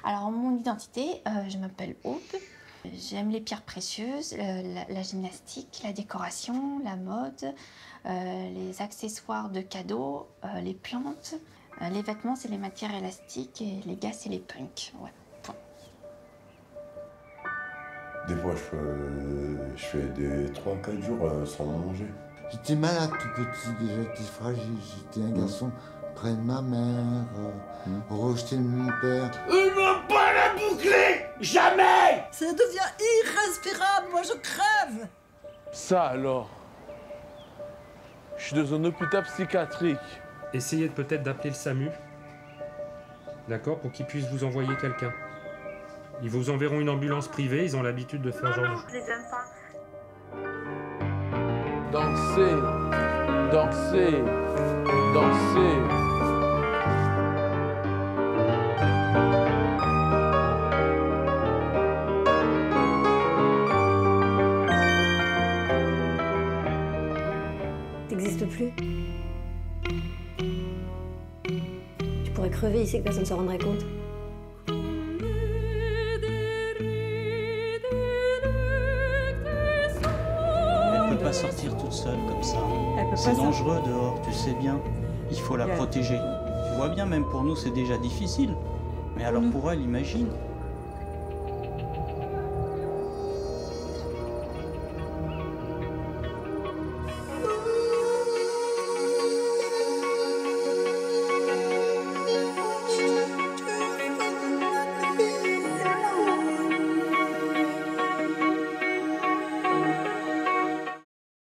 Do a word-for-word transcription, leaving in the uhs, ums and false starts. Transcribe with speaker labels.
Speaker 1: Alors, mon identité, euh, je m'appelle Aude. J'aime les pierres précieuses, la, la gymnastique, la décoration, la mode, euh, les accessoires de cadeaux, euh, les plantes. Euh, les vêtements, c'est les matières élastiques et les gars, c'est les punks. Ouais. Point.
Speaker 2: Des fois, je fais, je fais des trois quatre jours euh, sans manger.
Speaker 3: J'étais malade tout petit, déjà j'étais fragile, j'étais un garçon près de ma mère, euh, mmh. rejeté de mon père.
Speaker 4: Il ne va pas la boucler, jamais.
Speaker 5: Ça devient irrespirable, moi je crève.
Speaker 6: Ça alors, je suis dans un hôpital psychiatrique.
Speaker 7: Essayez peut-être d'appeler le SAMU, d'accord, pour qu'ils puissent vous envoyer quelqu'un. Ils vous enverront une ambulance privée, ils ont l'habitude de faire genre de choses.
Speaker 1: Je les aime pas.
Speaker 6: Danser, danser, danser.
Speaker 8: T'existes plus. Tu pourrais crever ici que personne ne se rendrait compte.
Speaker 9: Pas sortir toute seule comme ça. C'est dangereux dehors, tu sais bien. Il faut la protéger. Tu vois bien, même pour nous, c'est déjà difficile. Mais alors pour elle, imagine.